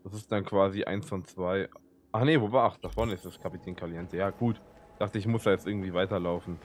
Das ist dann quasi eins von zwei. Ach nee, wo war? Ach, da vorne ist das Kapitän Caliente. Ja, gut. Dachte, ich muss da jetzt irgendwie weiterlaufen.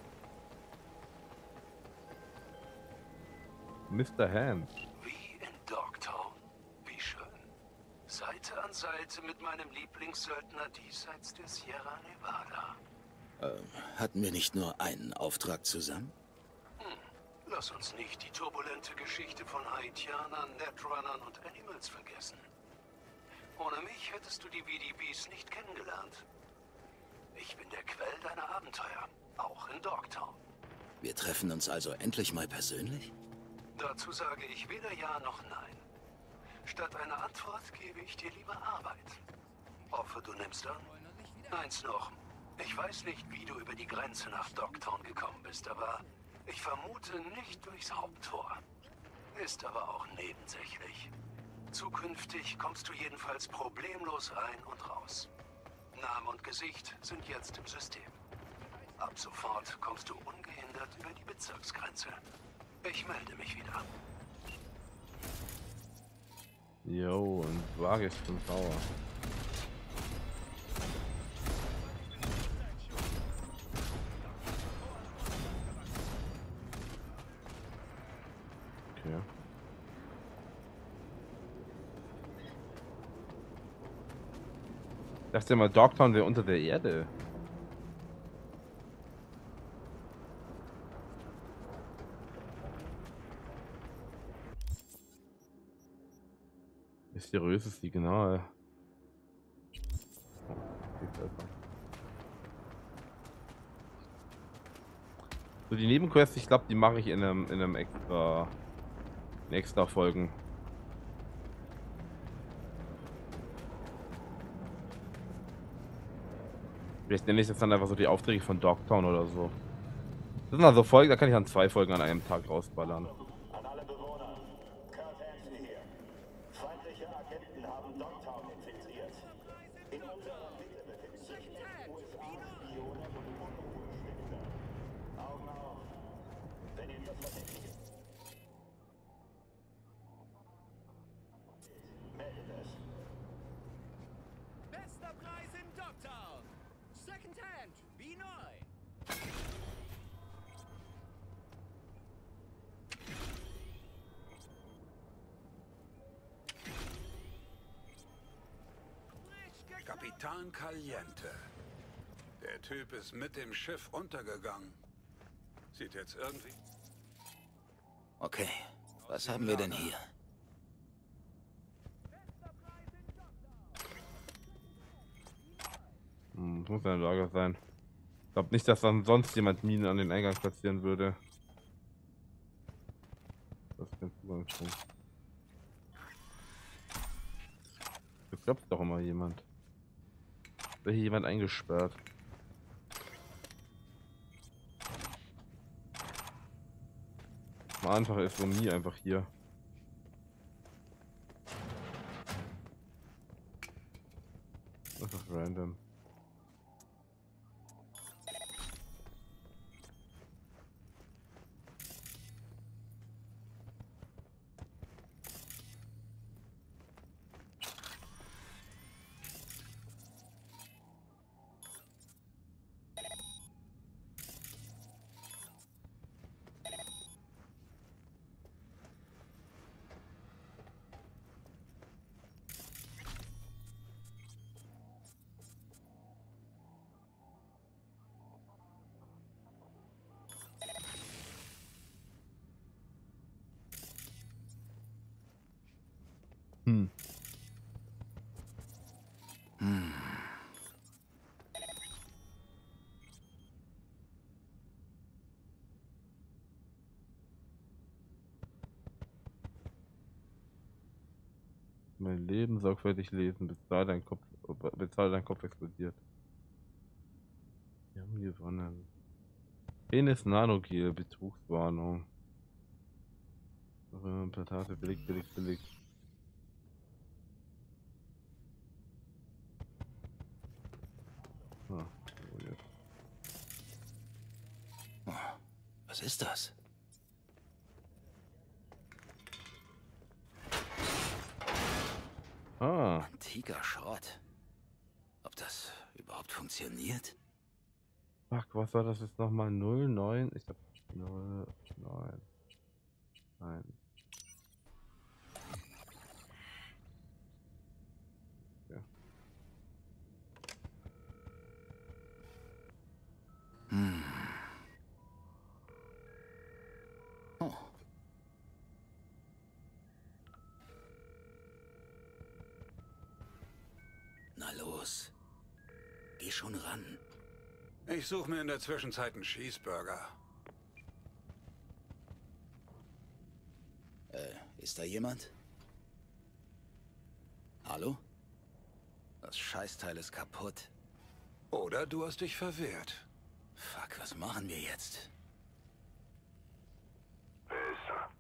Mr. Hand. Wie in Dogtown. Wie schön. Seite an Seite mit meinem Lieblingssöldner diesseits der Sierra Nevada. Hatten wir nicht nur einen Auftrag zusammen? Lass uns nicht die turbulente Geschichte von Haitianern, Netrunnern und Animals vergessen. Ohne mich hättest du die VDBs nicht kennengelernt. Ich bin der Quell deiner Abenteuer, auch in Dogtown. Wir treffen uns also endlich mal persönlich? Dazu sage ich weder Ja noch Nein. Statt einer Antwort gebe ich dir lieber Arbeit. Hoffe, du nimmst an. Eins noch. Ich weiß nicht, wie du über die Grenze nach Dogtown gekommen bist, aber ich vermute nicht durchs Haupttor. Ist aber auch nebensächlich. Zukünftig kommst du jedenfalls problemlos rein und raus. Name und Gesicht sind jetzt im System. Ab sofort kommst du ungehindert über die Bezirksgrenze. Ich melde mich wieder. Jo, und Waage ist 5 Tower. Okay. Ich dachte mal, Dogtown wäre unter der Erde. Mysteriöses Signal. Oh, so, die Nebenquests, ich glaube, die mache ich in einem extra Folgen. Vielleicht nenne ich das dann einfach so die Aufträge von Dogtown oder so. Das sind also Folgen, da kann ich dann 2 Folgen an einem Tag rausballern. An alle Bewohner. Kurt Hansen hier. Feindliche Agenten haben Dogtown infiltriert. In unserer Mitte befinden sich USA-Spione und Unruhestifter. Augen auf. Wenn ihr das verdächtigt, meldet es. Bester Preis in Dogtown. Second Hand, wie neu. Kapitan Caliente. Der Typ ist mit dem Schiff untergegangen. Sieht jetzt irgendwie... Okay, was haben wir denn hier? Das muss ein Lager sein. Ich glaube nicht, dass dann sonst jemand Minen an den Eingang platzieren würde. Das ist kein Zugangspunkt. Hier klopft doch immer jemand. Wird hier jemand eingesperrt? Mal einfach ist so nie einfach hier. Das ist random. Hm. Mein Leben sorgfältig lesen, bezahl dein Kopf explodiert. Wir haben gewonnen. Penis Nanogel, Betrugswarnung. Plantate, billig, billig, billig. Ah, oh jetzt. Was ist das? Ah. Antiker Schrott. Ob das überhaupt funktioniert? Fuck, was war das jetzt nochmal? 09? Ich hab 09. Nein. Ja. Oh. Na los. Geh schon ran. Ich suche mir in der Zwischenzeit einen Cheeseburger. Ist da jemand? Hallo? Das Scheißteil ist kaputt. Oder du hast dich verwehrt. Fuck, was machen wir jetzt? Wer ist da?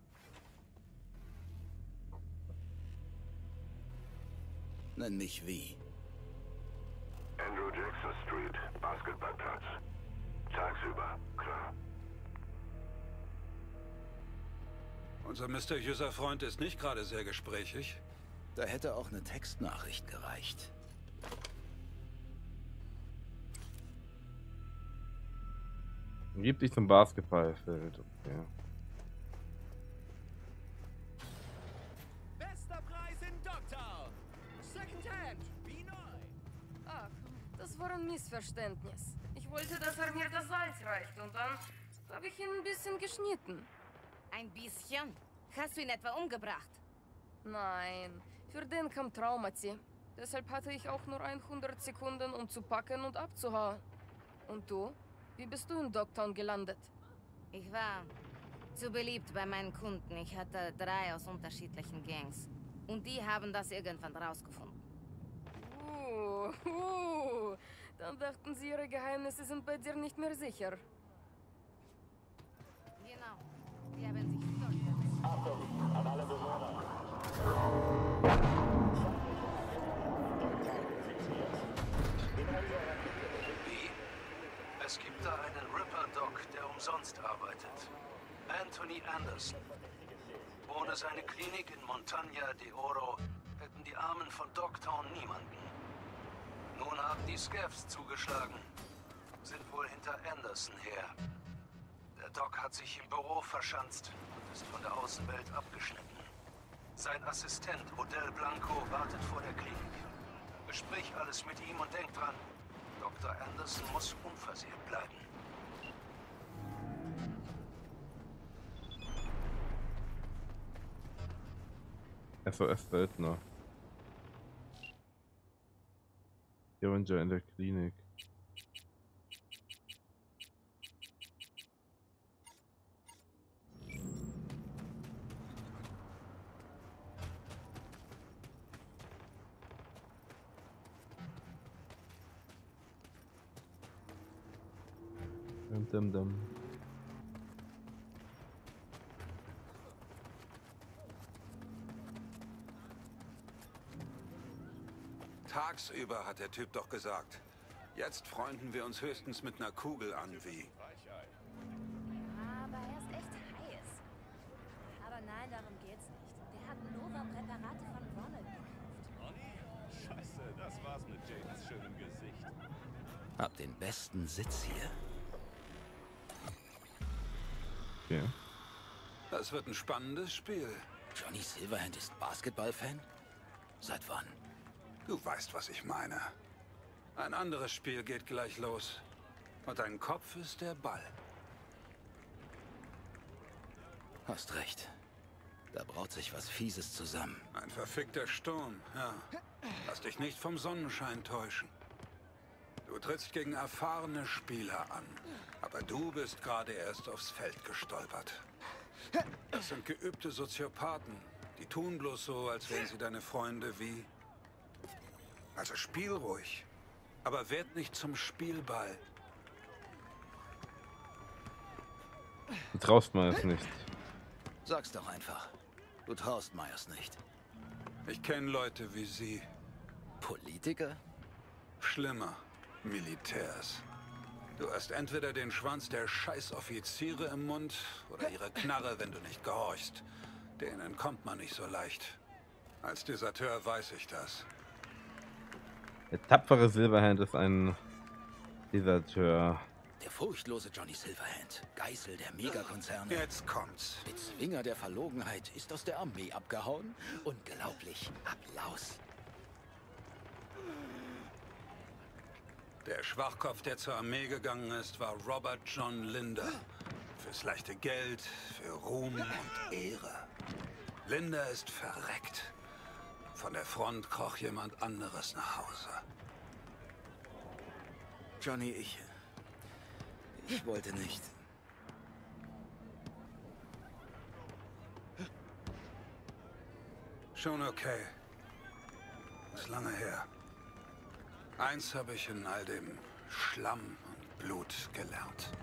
Nenn mich wie. Andrew Jackson Street, Basketballplatz. Tagsüber, klar. Unser mysteriöser Freund ist nicht gerade sehr gesprächig. Da hätte auch eine Textnachricht gereicht. Gib dich zum Basketballfeld. Okay. Bester Preis in Dogtown. Second Hand, wie neu. Ach, das war ein Missverständnis. Ich wollte, dass mir das Salz reicht und dann habe ich ihn ein bisschen geschnitten. Ein bisschen? Hast du ihn etwa umgebracht? Nein, für den kam Traumati. Deshalb hatte ich auch nur 100 Sekunden, um zu packen und abzuhauen. Und du? Wie bist du in Dogtown gelandet? Ich war zu beliebt bei meinen Kunden. Ich hatte 3 aus unterschiedlichen Gangs. Und die haben das irgendwann rausgefunden. Dann dachten sie, ihre Geheimnisse sind bei dir nicht mehr sicher. Genau. Die haben sich fürchterlich. Achtung, an alle Bewohner. Wie? Es gibt da einen Ripper-Doc, der umsonst arbeitet. Anthony Anderson. Ohne seine Klinik in Montaña de Oro hätten die Armen von Dogtown niemanden. Nun haben die Scavs zugeschlagen. Sind wohl hinter Anderson her. Der Doc hat sich im Büro verschanzt und ist von der Außenwelt abgeschnitten. Sein Assistent Odell Blanco wartet vor der Klinik. Besprich alles mit ihm und denk dran, Dr. Anderson muss unversehrt bleiben. SOS Söldner. Avenger in der Klinik. Dum, dum. Tagsüber hat der Typ doch gesagt. Jetzt freunden wir uns höchstens mit einer Kugel an, wie. Aber er ist echt heiß. Aber nein, darum geht's nicht. Der hat Nova-Präparate von Ronald gekauft. Ronny? Scheiße, das war's mit Jadens schönem Gesicht. Hab den besten Sitz hier. Okay. Das wird ein spannendes Spiel. Johnny Silverhand ist Basketballfan? Seit wann? Du weißt, was ich meine. Ein anderes Spiel geht gleich los. Und dein Kopf ist der Ball. Hast recht. Da braut sich was Fieses zusammen. Ein verfickter Sturm, ja. Lass dich nicht vom Sonnenschein täuschen. Du trittst gegen erfahrene Spieler an. Aber du bist gerade erst aufs Feld gestolpert. Das sind geübte Soziopathen. Die tun bloß so, als wären sie deine Freunde wie... Also spiel ruhig. Aber werd nicht zum Spielball. Du traust mir es nicht. Sag's doch einfach. Du traust Myers nicht. Ich kenne Leute wie sie. Politiker? Schlimmer. Militärs. Du hast entweder den Schwanz der Scheißoffiziere im Mund oder ihre Knarre, wenn du nicht gehorchst. Denen entkommt man nicht so leicht. Als Deserteur weiß ich das. Der tapfere Silverhand ist ein Deserteur. Der furchtlose Johnny Silverhand, Geisel der Megakonzerne. Jetzt kommt's. Bezwinger der Verlogenheit ist aus der Armee abgehauen. Unglaublich. Applaus. Der Schwachkopf, der zur Armee gegangen ist, war Robert John Linder. Fürs leichte Geld, für Ruhm und Ehre. Linder ist verreckt. Von der Front kroch jemand anderes nach Hause. Johnny, ich wollte nicht. Schon okay. Ist lange her. Eins habe ich in all dem Schlamm und Blut gelernt.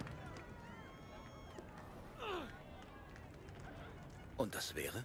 Und das wäre?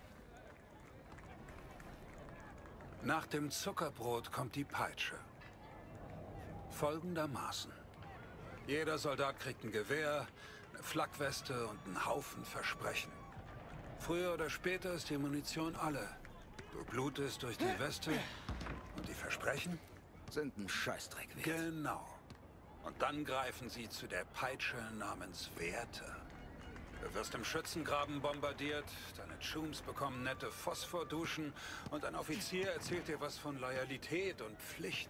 Nach dem Zuckerbrot kommt die Peitsche. Folgendermaßen. Jeder Soldat kriegt ein Gewehr, eine Flakweste und einen Haufen Versprechen. Früher oder später ist die Munition alle. Du blutest durch die Weste und die Versprechen? Sind ein Scheißdreck wert. Genau. Und dann greifen sie zu der Peitsche namens Werte. Du wirst im Schützengraben bombardiert, deine Chums bekommen nette Phosphorduschen und ein Offizier erzählt dir was von Loyalität und Pflicht.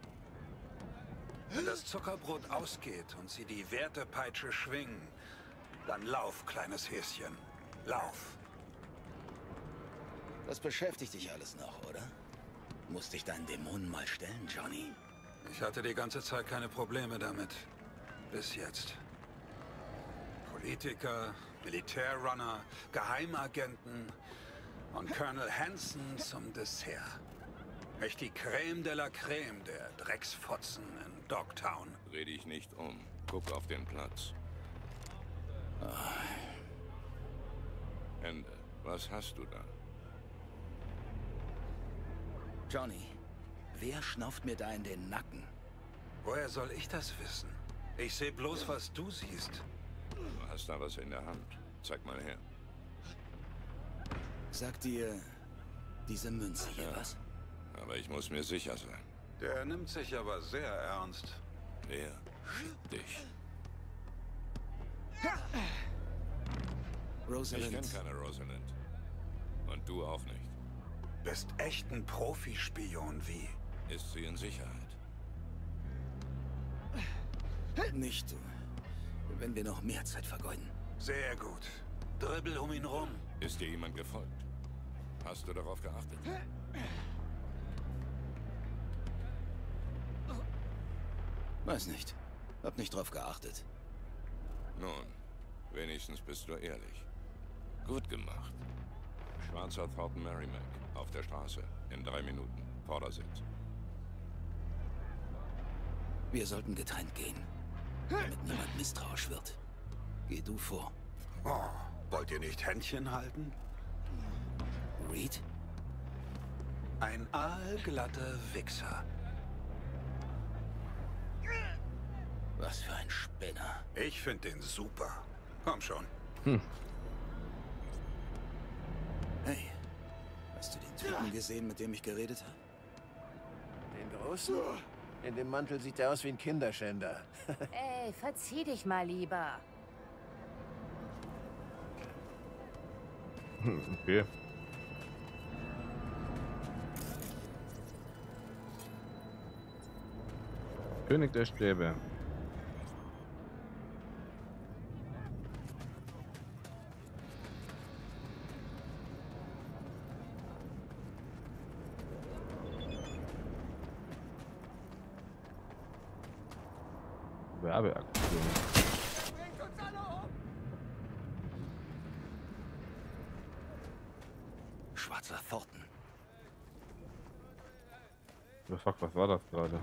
Wenn das Zuckerbrot ausgeht und sie die Wertepeitsche schwingen, dann lauf, kleines Häschen. Lauf. Das beschäftigt dich alles noch, oder? Musst dich deinen Dämonen mal stellen, Johnny. Ich hatte die ganze Zeit keine Probleme damit. Bis jetzt. Politiker, Militärrunner, Geheimagenten und Colonel Hanson zum Dessert. Echt die Creme de la Creme der Drecksfotzen in Dogtown. Dreh dich nicht um. Guck auf den Platz. Ende. Was hast du da? Johnny, wer schnauft mir da in den Nacken? Woher soll ich das wissen? Ich sehe bloß, was du siehst. Du hast da was in der Hand. Zeig mal her. Sagt dir diese Münze hier was? Aber ich muss mir sicher sein. Der nimmt sich aber sehr ernst. Wer schickt dich? Ich Rosalind. kenne keine Rosalind. Und du auch nicht. Bist echt ein Profispion, wie? Ist sie in Sicherheit? Nicht, wenn wir noch mehr Zeit vergeuden. Sehr gut. Dribbel um ihn rum. Ist dir jemand gefolgt? Hast du darauf geachtet? Weiß nicht. Hab nicht drauf geachtet. Nun, wenigstens bist du ehrlich. Gut gemacht. Schwarzer Thornton Merrimack. Auf der Straße. In 3 Minuten. Vordersitz. Wir sollten getrennt gehen. Damit niemand misstrauisch wird. Geh du vor. Oh, wollt ihr nicht Händchen halten? Reed? Ein aalglatter Wichser. Was für ein Spinner. Ich finde den super. Komm schon. Hey, hast du den Typen gesehen, mit dem ich geredet habe? Den Großen? In dem Mantel sieht er aus wie ein Kinderschänder. Ey, verzieh dich mal lieber. Okay. König der Stäbe. Werbeaktion. Bringt uns alle um! Schwarzer Thornton. Fuck, was war das gerade?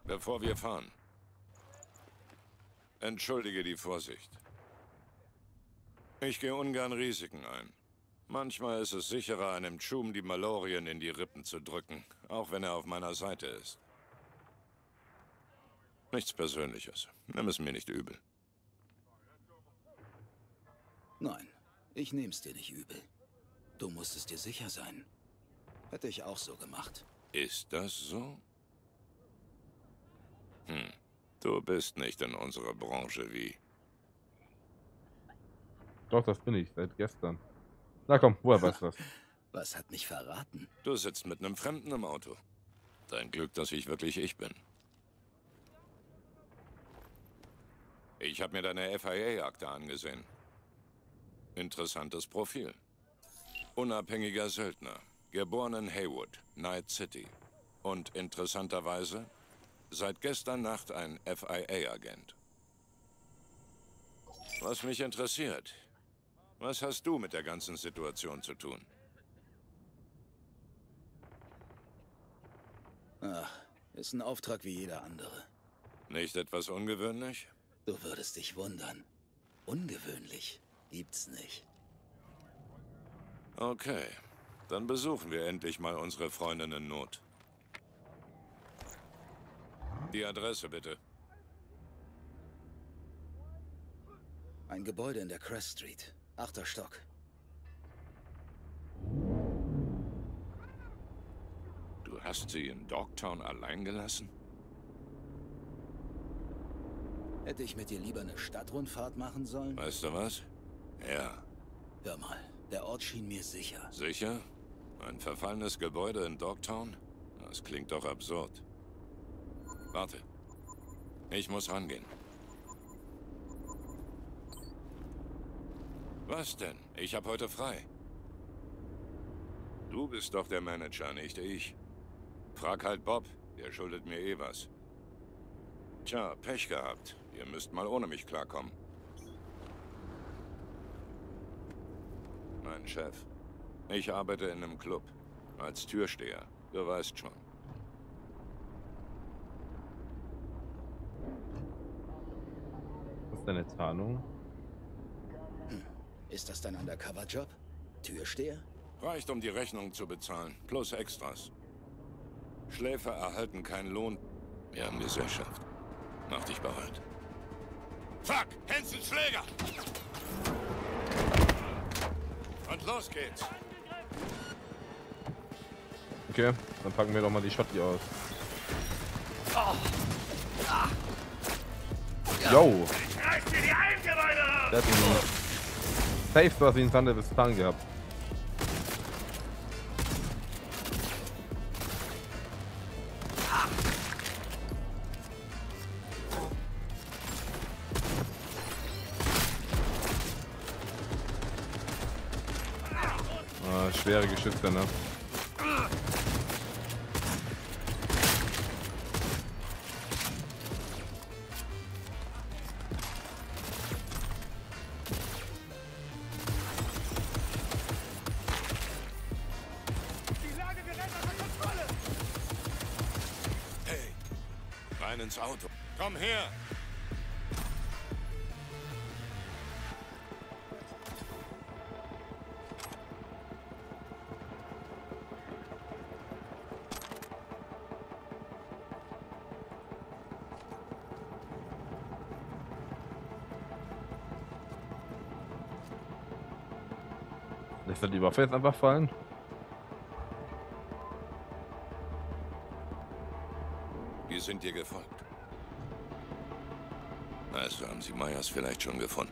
Bevor wir fahren. Entschuldige die Vorsicht. Ich gehe ungern Risiken ein. Manchmal ist es sicherer, einem Chum die Malorien in die Rippen zu drücken, auch wenn er auf meiner Seite ist. Nichts Persönliches. Nimm es mir nicht übel. Nein, ich nehm's dir nicht übel. Du musstest dir sicher sein. Hätte ich auch so gemacht. Ist das so? Du bist nicht in unserer Branche wie... Doch, das bin ich, seit gestern. Na komm, woher weißt du das? Was hat mich verraten? Du sitzt mit einem Fremden im Auto. Dein Glück, dass ich wirklich ich bin. Ich habe mir deine FIA-Akte angesehen. Interessantes Profil. Unabhängiger Söldner, geboren in Haywood, Night City. Und interessanterweise, seit gestern Nacht ein FIA-Agent. Was mich interessiert, was hast du mit der ganzen Situation zu tun? Ach, ist ein Auftrag wie jeder andere. Nicht etwas ungewöhnlich? Du würdest dich wundern. Ungewöhnlich gibt's nicht. Okay, dann besuchen wir endlich mal unsere Freundin in Not. Die Adresse bitte. Ein Gebäude in der Crest Street. 8. Stock. Du hast sie in Dogtown allein gelassen? Hätte ich mit dir lieber eine Stadtrundfahrt machen sollen? Weißt du was? Ja. Hör mal, der Ort schien mir sicher. Sicher? Ein verfallenes Gebäude in Dogtown? Das klingt doch absurd. Warte. Ich muss rangehen. Was denn? Ich habe heute frei. Du bist doch der Manager, nicht ich. Frag halt Bob, der schuldet mir eh was. Tja, Pech gehabt. Ihr müsst mal ohne mich klarkommen. Mein Chef. Ich arbeite in einem Club. Als Türsteher. Du weißt schon. Was ist deine Tarnung? Ist das dein Undercover-Job? Türsteher? Reicht, um die Rechnung zu bezahlen. Plus Extras. Schläfer erhalten keinen Lohn. Wir haben Gesellschaft. Mach dich bereit. Fuck! Hansen Schläger! Und los geht's! Okay, dann packen wir doch mal die Schotti aus. Yo! Der hat einen Safe was wie ein Thunder bis Tan gehabt. Ah, schwere Geschütze, ne? Hey, rein ins Auto. Komm her! Lässt er die Waffe jetzt einfach fallen? Wir sind dir gefolgt. Also haben Sie Myers vielleicht schon gefunden.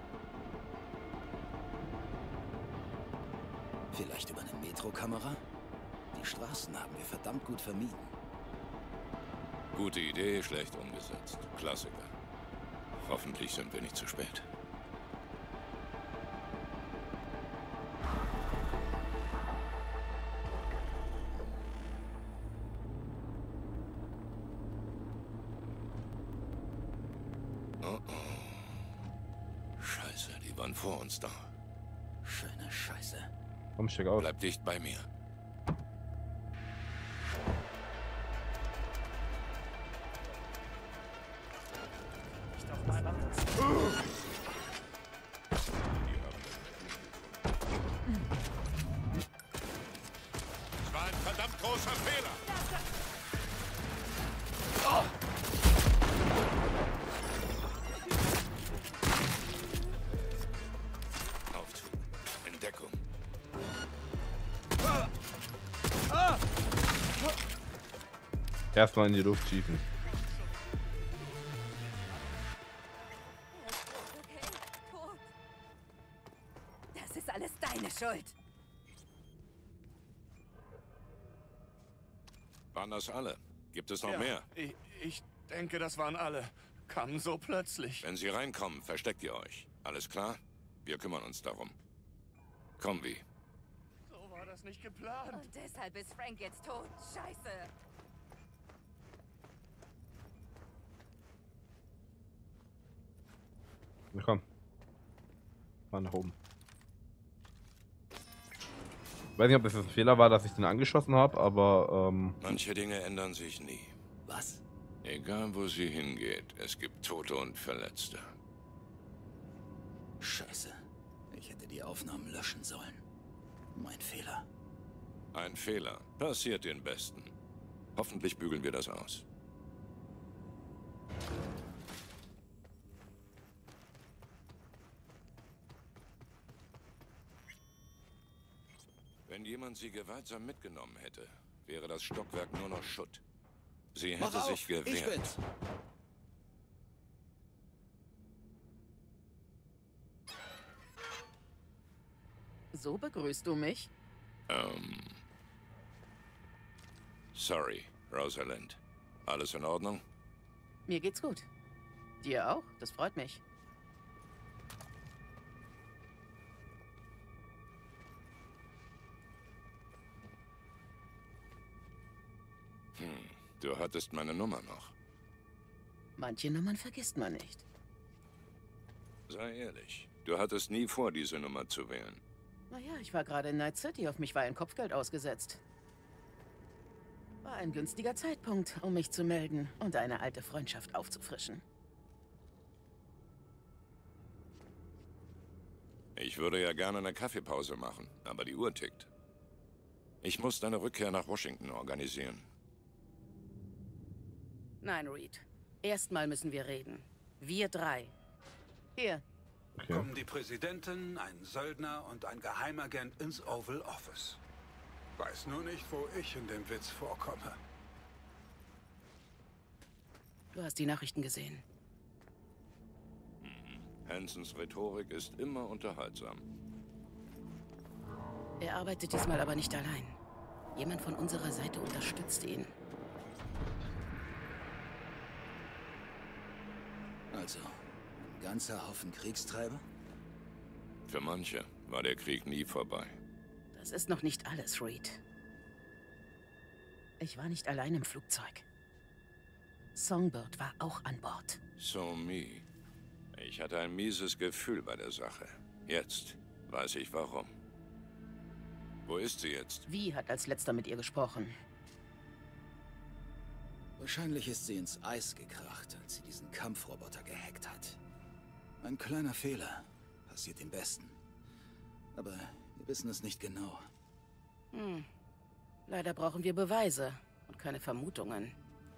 Vielleicht über eine Metrokamera? Die Straßen haben wir verdammt gut vermieden. Gute Idee, schlecht umgesetzt. Klassiker. Hoffentlich sind wir nicht zu spät. Oh oh. Scheiße, die waren vor uns da. Schöne Scheiße. Komm, steig aus. Bleib dicht bei mir. großer Fehler. Aufzug. In Deckung. Erstmal in die Luft schießen. Okay, tot. Das ist alles deine Schuld. Waren das alle? Gibt es noch Ja, mehr? ich denke, das waren alle. Kamen so plötzlich. Wenn sie reinkommen, versteckt ihr euch. Alles klar? Wir kümmern uns darum. Komm, wie. So war das nicht geplant. Und deshalb ist Frank jetzt tot. Scheiße. Na komm. Mal nach oben. Ich weiß nicht, ob es ein Fehler war, dass ich den angeschossen habe, aber Manche Dinge ändern sich nie. Was? Egal, wo sie hingeht, es gibt Tote und Verletzte. Scheiße. Ich hätte die Aufnahmen löschen sollen. Mein Fehler. Ein Fehler. Passiert den Besten. Hoffentlich bügeln wir das aus. Wenn jemand sie gewaltsam mitgenommen hätte, wäre das Stockwerk nur noch Schutt. Sie Mach hätte auf, sich gewehrt. ich bin's. So begrüßt du mich? Sorry, Rosalind. Alles in Ordnung? Mir geht's gut. Dir auch? Das freut mich. Du hattest meine Nummer noch. Manche Nummern vergisst man nicht. Sei ehrlich, du hattest nie vor, diese Nummer zu wählen. Naja, ich war gerade in Night City. Auf mich war ein Kopfgeld ausgesetzt. War ein günstiger Zeitpunkt, um mich zu melden und eine alte Freundschaft aufzufrischen. Ich würde ja gerne eine Kaffeepause machen, aber die Uhr tickt. Ich muss deine Rückkehr nach Washington organisieren. Nein, Reed. Erstmal müssen wir reden. Wir drei. Hier. okay. Kommen die Präsidentin, ein Söldner und ein Geheimagent ins Oval Office. Weiß nur nicht, wo ich in dem Witz vorkomme. Du hast die Nachrichten gesehen. Hansons Rhetorik ist immer unterhaltsam. Er arbeitet diesmal aber nicht allein. Jemand von unserer Seite unterstützt ihn. Also, ein ganzer Haufen Kriegstreiber? Für manche war der Krieg nie vorbei. Das ist noch nicht alles, Reed. Ich war nicht allein im Flugzeug. Songbird war auch an Bord. So me. Ich hatte ein mieses Gefühl bei der Sache. Jetzt weiß ich warum. Wo ist sie jetzt? Wie hat als letzter mit ihr gesprochen? Wahrscheinlich ist sie ins Eis gekracht, als sie diesen Kampfroboter gehackt hat. Ein kleiner Fehler. Passiert dem Besten. Aber wir wissen es nicht genau. Leider brauchen wir Beweise und keine Vermutungen.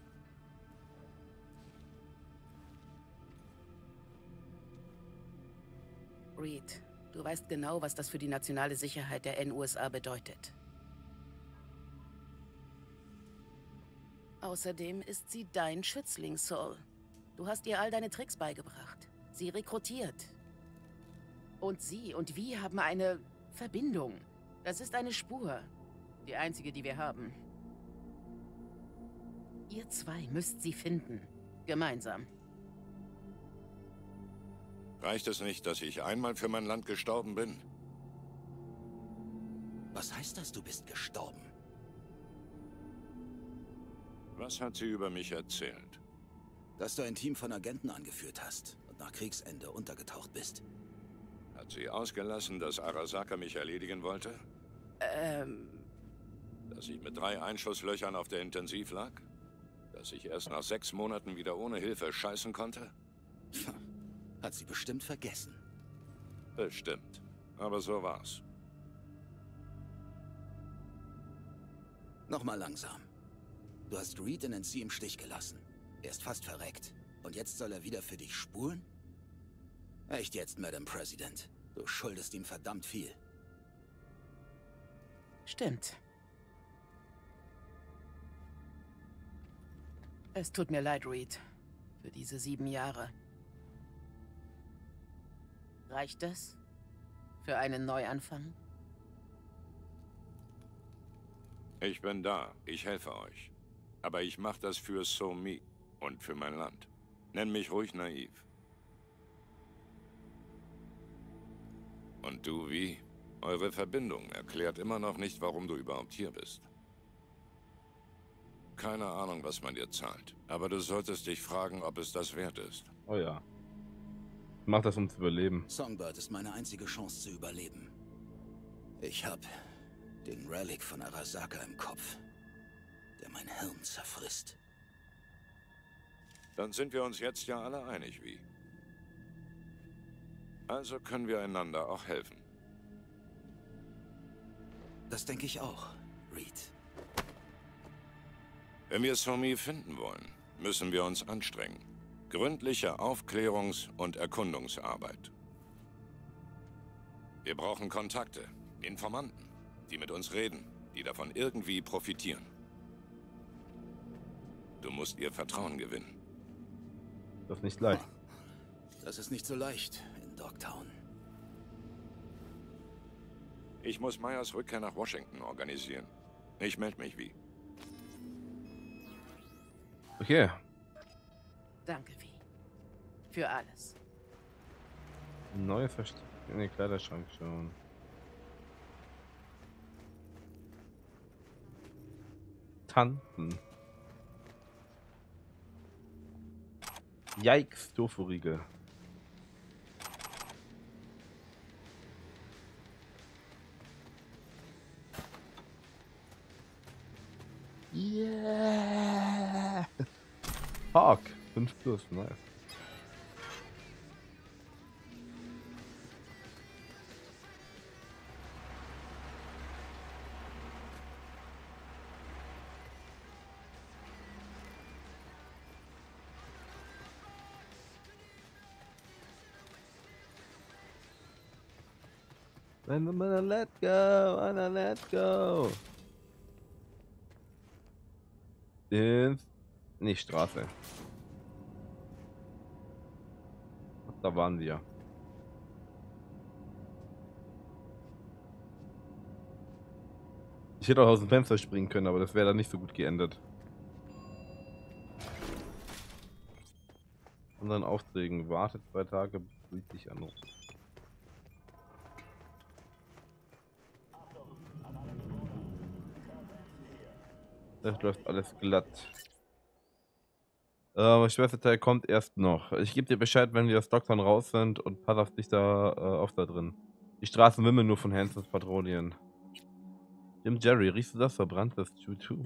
Reed, du weißt genau, was das für die nationale Sicherheit der NUSA bedeutet. Außerdem ist sie dein Schützling, Saul. Du hast ihr all deine Tricks beigebracht. Sie rekrutiert. Und sie und wir haben eine Verbindung. Das ist eine Spur. Die einzige, die wir haben. Ihr zwei müsst sie finden. Gemeinsam. Reicht es nicht, dass ich einmal für mein Land gestorben bin? Was heißt das, du bist gestorben? Was hat sie über mich erzählt? Dass du ein Team von Agenten angeführt hast und nach Kriegsende untergetaucht bist. Hat sie ausgelassen, dass Arasaka mich erledigen wollte? Dass ich mit 3 Einschusslöchern auf der Intensiv lag? Dass ich erst nach 6 Monaten wieder ohne Hilfe scheißen konnte? Hat sie bestimmt vergessen. Bestimmt. Aber so war's. Nochmal langsam. Du hast Reed in NC im Stich gelassen. Er ist fast verreckt. Und jetzt soll er wieder für dich spulen? Echt jetzt, Madam President. Du schuldest ihm verdammt viel. Stimmt. Es tut mir leid, Reed. Für diese 7 Jahre. Reicht das? Für einen Neuanfang? Ich bin da. Ich helfe euch. Aber ich mache das für So Mi und für mein Land. Nenn mich ruhig naiv. Und du, wie? Eure Verbindung erklärt immer noch nicht, warum du überhaupt hier bist. Keine Ahnung, was man dir zahlt. Aber du solltest dich fragen, ob es das wert ist. Oh ja. Ich mach das, um zu überleben. Songbird ist meine einzige Chance zu überleben. Ich hab den Relic von Arasaka im Kopf, der mein Hirn zerfrisst. Dann sind wir uns jetzt ja alle einig, wie? Also können wir einander auch helfen. Das denke ich auch, Reed. Wenn wir So Mi finden wollen, müssen wir uns anstrengen. Gründliche Aufklärungs- und Erkundungsarbeit. Wir brauchen Kontakte, Informanten, die mit uns reden, die davon irgendwie profitieren. Du musst ihr Vertrauen gewinnen. Das ist nicht leicht. Das ist nicht so leicht in Dogtown. Ich muss Myers Rückkehr nach Washington organisieren. Ich melde mich, wie. Okay. Danke, Vi. Für alles. Neue Versteck in den Kleiderschrank schauen. Tanzen. Yikes, Tofu-Riegel. Yeah! Park, 5+, nice. Let go, Anna, let go. Nicht Straße. Da waren wir. Ich hätte auch aus dem Fenster springen können, aber das wäre dann nicht so gut geendet. Unseren Aufträgen wartet 2 Tage, befriedigt sich anrufen. Das läuft alles glatt. Schwesterteil kommt erst noch. Ich gebe dir Bescheid, wenn wir aus Dogtown raus sind und pass auf dich da auf da drin. Die Straßen wimmeln nur von Hansons Patrouillen. Jim Jerry, riechst du das? Verbranntes Choo-Choo.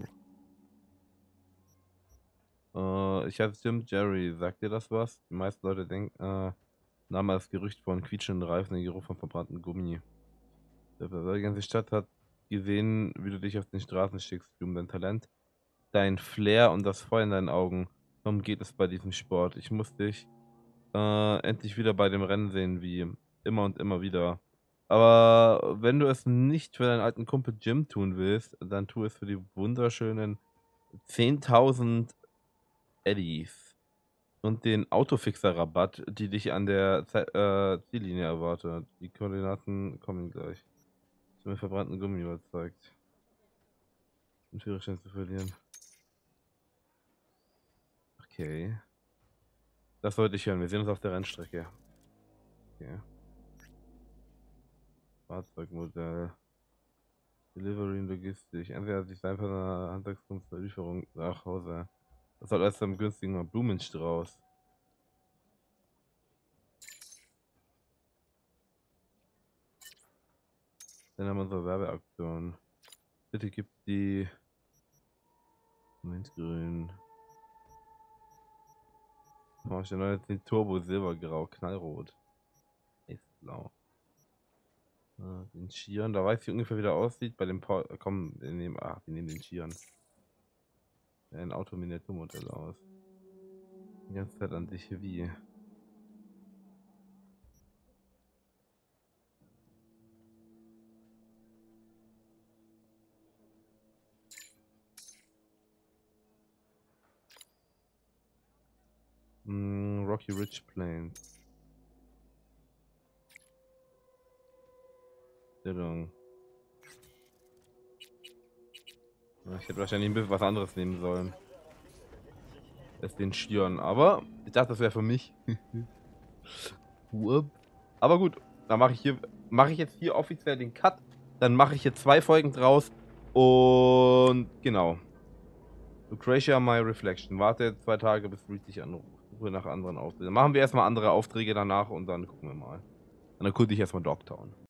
Ich heiße Jim Jerry. Sagt dir das was? Die meisten Leute denken, Name das Gerücht von quietschenden Reifen, den Geruch von verbranntem Gummi. Die ganze Stadt hat gesehen, wie du dich auf den Straßen schickst, um dein Talent, dein Flair und das Feuer in deinen Augen. Darum geht es bei diesem Sport. Ich muss dich endlich wieder bei dem Rennen sehen, wie immer und immer wieder. Aber wenn du es nicht für deinen alten Kumpel Jim tun willst, dann tu es für die wunderschönen 10.000 Eddies und den Autofixer-Rabatt, die dich an der Ziellinie erwartet. Die Koordinaten kommen gleich. Ich bin mit verbrannten Gummi überzeugt. Den Führerschein zu verlieren. Okay. Das sollte ich hören. Wir sehen uns auf der Rennstrecke. Okay. Fahrzeugmodell. Delivery und Logistik. Entweder Design von einer Handwerkskunst zur Lieferung nach Hause. Das soll erst am günstigen Blumenstrauß. Dann haben wir unsere Werbeaktion. Bitte gib die Mintgrün. Oh, ich habe jetzt den Turbo Silbergrau, knallrot. Ist blau. Den Skiern, da weiß ich ungefähr, wie der aussieht. Bei dem komm, wir nehmen den Skiern. Ein Auto-Miniaturmodell aus. Die ganze Zeit an sich wie. Rocky Ridge Plains. Ich hätte wahrscheinlich ein bisschen was anderes nehmen sollen. Als den Skiern. Aber ich dachte, das wäre für mich. Aber gut, dann mache ich jetzt hier offiziell den Cut. Dann mache ich jetzt 2 Folgen draus. Und genau. Lucretia, My Reflection. Warte jetzt 2 Tage, bis Reed dich anruft. Suche nach anderen Aufträgen. Dann machen wir erstmal andere Aufträge danach und dann gucken wir mal. Und dann erkunde ich erstmal Dogtown.